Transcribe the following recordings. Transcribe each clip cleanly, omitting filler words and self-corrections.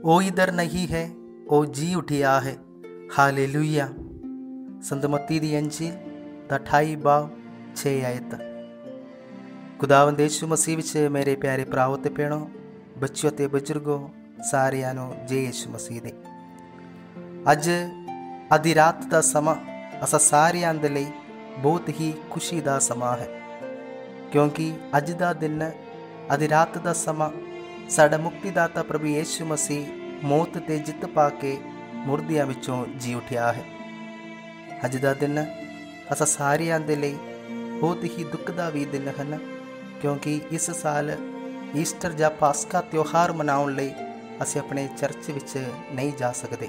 ओ इधर नहीं है, ओ जी उठिया है। हालेलुया। संत मत्ती दी अंजील दा 28 बाब 6 आयत। खुदावंद यीशु मसीह विच मेरे प्यारे भराओ ते भैणों, बच्चों ते बजुर्गों, सारिਆਂ ਨੂੰ जय यीशु मसीह दे। ਅੱਜ ਅੱਧੀ ਰਾਤ ਦਾ ਸਮਾਂ ਅਸਾਂ ਸਾਰਿਆਂ ਦੇ ਲਈ ਬਹੁਤ ਹੀ ਖੁਸ਼ੀ ਦਾ ਸਮਾਂ ਹੈ, ਕਿਉਂਕਿ ਅੱਜ ਦਾ ਦਿਨ ਅੱਧੀ ਰਾਤ ਦਾ ਸਮਾਂ ਸਾਡਾ ਮੁਕਤੀਦਾਤਾ ਪ੍ਰਭੂ ਯੀਸ਼ੂ ਮਸੀਹ ਮੌਤ ਤੇ ਜਿੱਤ ਪਾ ਕੇ ਮੁਰਦਿਆਂ ਵਿੱਚੋਂ ਜੀ ਉੱਠਿਆ ਹੈ। ਅੱਜ ਦਾ ਦਿਨ ਅਸਾਂ ਸਾਰਿਆਂ ਦੇ ਲਈ ਬਹੁਤ ਹੀ ਦੁੱਖ ਦਾ ਵੀ ਦਿਨ ਹਨ, ਕਿਉਂਕਿ ਇਸ ਸਾਲ ਈਸਟਰ ਜਾਂ ਪਾਸਕਾ ਤਿਉਹਾਰ ਮਨਾਉਣ ਲਈ ਅਸੀਂ ਆਪਣੇ ਚਰਚ ਵਿੱਚ ਨਹੀਂ ਜਾ ਸਕਦੇ।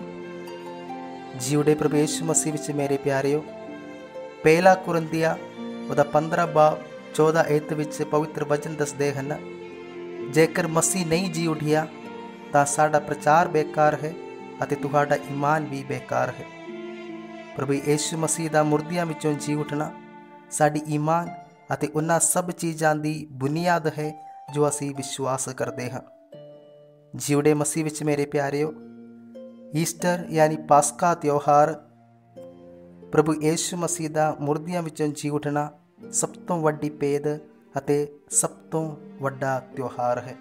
ਜਿਉੜੇ ਪ੍ਰਭੂ ਯੀਸ਼ੂ ਮਸੀਹ ਵਿੱਚ ਮੇਰੇ ਪਿਆਰਿਓ, ਪਹਿਲਾ ਕੁਰਿੰਥੀਆਂ ਉਹਦਾ 15 ਬਾਬ 14 ਆਇਤ ਵਿੱਚ ਪਵਿੱਤਰ ਵਚਨ ਦੱਸਦੇ ਹਨ, ਜੇਕਰ ਮਸੀਹ ਨਹੀਂ ਜੀ ਉੱਠਿਆ ਤਾਂ ਸਾਡਾ ਪ੍ਰਚਾਰ ਬੇਕਾਰ ਹੈ ਅਤੇ ਤੁਹਾਡਾ ਈਮਾਨ ਵੀ ਬੇਕਾਰ ਹੈ। ਪ੍ਰਭੂ ਯੀਸ਼ੂ ਮਸੀਹ ਦਾ ਮੁਰਦਿਆਂ ਵਿੱਚੋਂ ਜੀ ਉੱਠਣਾ ਸਾਡੀ ਈਮਾਨ ਅਤੇ ਉਹਨਾਂ ਸਭ ਚੀਜ਼ਾਂ ਦੀ ਬੁਨਿਆਦ ਹੈ ਜੋ ਅਸੀਂ ਵਿਸ਼ਵਾਸ ਕਰਦੇ ਹਾਂ। ਜਿਉੜੇ ਮਸੀਹ ਵਿੱਚ ਮੇਰੇ ਪਿਆਰਿਓ, ਈਸਟਰ ਯਾਨੀ ਪਾਸਕਾ ਤਿਉਹਾਰ ਪ੍ਰਭੂ ਯੀਸ਼ੂ ਮਸੀਹ ਦਾ ਮੁਰਦਿਆਂ ਵਿੱਚੋਂ ਜੀ ਉੱਠਣਾ ਸਭ ਤੋਂ ਵੱਡੀ ਭੇਦ ਅਤੇ ਸਭ ਤੋਂ ਵੱਡਾ ਤਿਉਹਾਰ ਹੈ।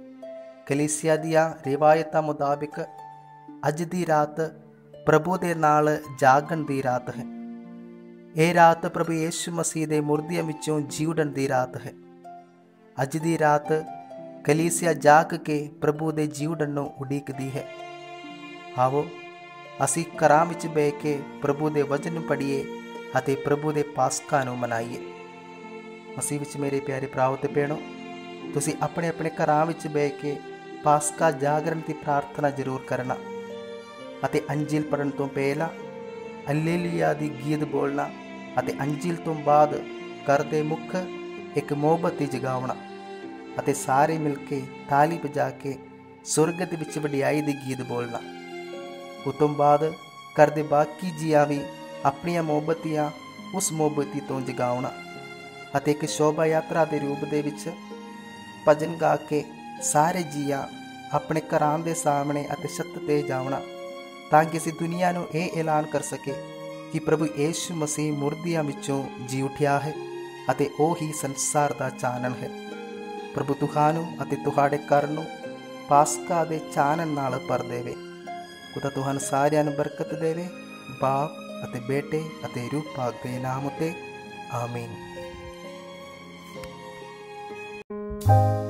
ਕਲੀਸਿਆ ਦੀਆਂ ਰਿਵਾਇਤਾਂ ਮੁਤਾਬਿਕ ਅੱਜ ਦੀ ਰਾਤ ਪ੍ਰਭੂ ਦੇ ਨਾਲ ਜਾਗਣ ਦੀ ਰਾਤ ਹੈ। ਇਹ ਰਾਤ ਪ੍ਰਭੂ ਯੀਸ਼ੂ ਮਸੀਹ ਦੇ ਮੁਰਦਿਆਂ ਵਿੱਚੋਂ ਜੀ ਉੱਠਣ ਦੀ ਰਾਤ ਹੈ। ਅੱਜ ਦੀ ਰਾਤ ਕਲੀਸਿਆ ਜਾਗ ਕੇ ਪ੍ਰਭੂ ਦੇ ਜੀ ਉੱਠਣ ਨੂੰ ਉਡੀਕਦੀ ਹੈ। ਆਵੋ ਅਸੀਂ ਘਰਾਂ ਵਿੱਚ ਬਹਿ ਕੇ ਪ੍ਰਭੂ ਦੇ ਵਚਨ ਪੜ੍ਹੀਏ ਅਤੇ ਪ੍ਰਭੂ ਦੇ ਪਾਸਕਾ ਨੂੰ ਮਨਾਈਏ। ਮਸੀਹ ਵਿੱਚ ਮੇਰੇ ਪਿਆਰੇ ਭਰਾਓ ਤੇ ਭੈਣੋ, ਤੁਸੀਂ ਆਪਣੇ ਆਪਣੇ ਘਰਾਂ ਵਿੱਚ ਬਹਿ ਕੇ ਪਾਸਕਾ ਜਾਗਰਣ ਦੀ ਪ੍ਰਾਰਥਨਾ ਜ਼ਰੂਰ ਕਰਨਾ ਅਤੇ ਅੰਜੀਲ ਪੜ੍ਹਨ ਤੋਂ ਪਹਿਲਾਂ ਹਲੇਲੂਇਆ ਦੀ ਗੀਤ ਬੋਲਣਾ ਅਤੇ ਅੰਜੀਲ ਤੋਂ ਬਾਅਦ ਘਰ ਦੇ ਮੁੱਖ ਇੱਕ ਮੋਮਬੱਤੀ ਜਗਾਉਣਾ ਅਤੇ ਸਾਰੇ ਮਿਲ ਕੇ ਤਾਲੀ ਵਜਾ ਕੇ ਸੁਰਗ ਦੇ ਵਿੱਚ ਵਡਿਆਈ ਦੀ ਗੀਤ ਬੋਲਣਾ। ਉਸ ਤੋਂ ਬਾਅਦ ਘਰ ਦੇ ਬਾਕੀ ਜੀਆਂ ਵੀ ਆਪਣੀਆਂ ਮੋਮਬੱਤੀਆਂ ਉਸ ਮੋਮਬੱਤੀ ਤੋਂ ਜਗਾਉਣਾ ਅਤੇ ਇੱਕ ਸ਼ੋਭਾ ਯਾਤਰਾ ਦੇ ਰੂਪ ਦੇ ਵਿੱਚ ਭਜਨ ਗਾ ਕੇ ਸਾਰੇ ਜੀਆਂ ਆਪਣੇ ਘਰਾਂ ਦੇ ਸਾਹਮਣੇ ਅਤੇ ਛੱਤ 'ਤੇ ਜਾਵਣਾ, ਤਾਂ ਕਿ ਅਸੀਂ ਦੁਨੀਆ ਨੂੰ ਇਹ ਐਲਾਨ ਕਰ ਸਕੇ ਕਿ ਪ੍ਰਭੂ ਯੀਸ਼ੂ ਮਸੀਹ ਮੁਰਦਿਆਂ ਵਿੱਚੋਂ ਜੀ ਉੱਠਿਆ ਹੈ ਅਤੇ ਉਹ ਹੀ ਸੰਸਾਰ ਦਾ ਚਾਨਣ ਹੈ। ਪ੍ਰਭੂ ਤੁਹਾਨੂੰ ਅਤੇ ਤੁਹਾਡੇ ਘਰ ਨੂੰ ਪਾਸਕਾ ਦੇ ਚਾਨਣ ਨਾਲ ਭਰ ਦੇਵੇ। ਖੁਦਾ ਤੁਹਾਨੂੰ ਸਾਰਿਆਂ ਨੂੰ ਬਰਕਤ ਦੇਵੇ। ਬਾਪ ਅਤੇ ਬੇਟੇ ਅਤੇ ਰੂਹ ਪਾਕ ਦੇ ਨਾਮ ਉਤੇ ਆਮੀਨ।